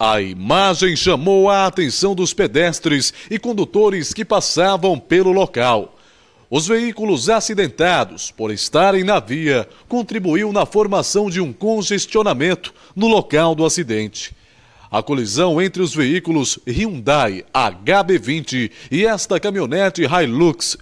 A imagem chamou a atenção dos pedestres e condutores que passavam pelo local. Os veículos acidentados, por estarem na via, contribuiu na formação de um congestionamento no local do acidente. A colisão entre os veículos Hyundai HB20 e esta caminhonete Hilux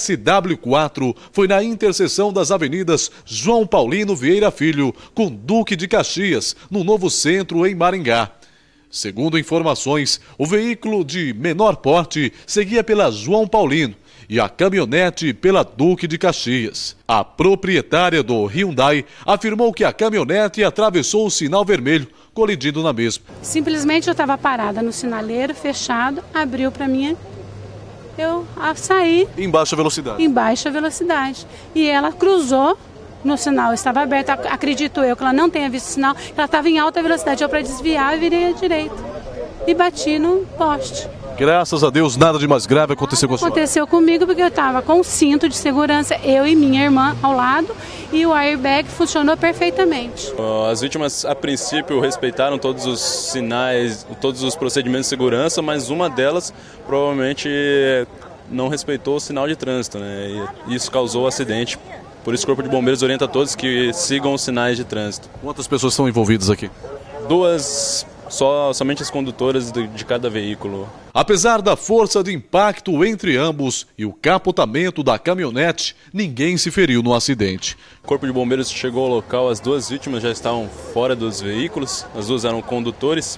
SW4 foi na interseção das avenidas João Paulino Vieira Filho com Duque de Caxias, no Novo Centro, em Maringá. Segundo informações, o veículo de menor porte seguia pela João Paulino e a caminhonete pela Duque de Caxias. A proprietária do Hyundai afirmou que a caminhonete atravessou o sinal vermelho, colidindo na mesma. Simplesmente eu estava parada no sinaleiro, fechado, abriu para mim, eu saí. Em baixa velocidade? Em baixa velocidade. E ela cruzou no sinal, estava aberto, acredito eu que ela não tenha visto o sinal, ela estava em alta velocidade, eu para desviar virei à direita e bati no poste. Graças a Deus, nada de mais grave aconteceu com a senhora. Aconteceu comigo porque eu estava com um cinto de segurança, eu e minha irmã ao lado, e o airbag funcionou perfeitamente. As vítimas, a princípio, respeitaram todos os sinais, todos os procedimentos de segurança, mas uma delas provavelmente não respeitou o sinal de trânsito, né? E isso causou o acidente. Por isso o Corpo de Bombeiros orienta a todos que sigam os sinais de trânsito. Quantas pessoas estão envolvidas aqui? Duas, somente as condutoras de cada veículo. Apesar da força de impacto entre ambos e o capotamento da caminhonete, ninguém se feriu no acidente. O Corpo de Bombeiros chegou ao local, as duas vítimas já estavam fora dos veículos, as duas eram condutores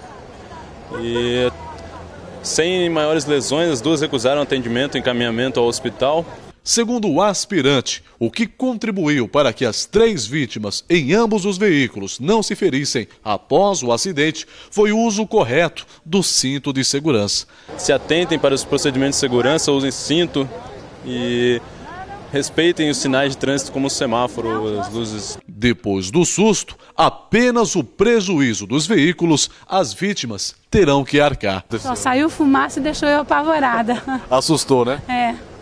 e sem maiores lesões, as duas recusaram atendimento e encaminhamento ao hospital. Segundo o aspirante, o que contribuiu para que as 3 vítimas em ambos os veículos não se ferissem após o acidente foi o uso correto do cinto de segurança. Se atentem para os procedimentos de segurança, usem cinto e respeitem os sinais de trânsito como o semáforo, as luzes. Depois do susto, apenas o prejuízo dos veículos, as vítimas terão que arcar. Só saiu fumaça e deixou eu apavorada. Assustou, né? É.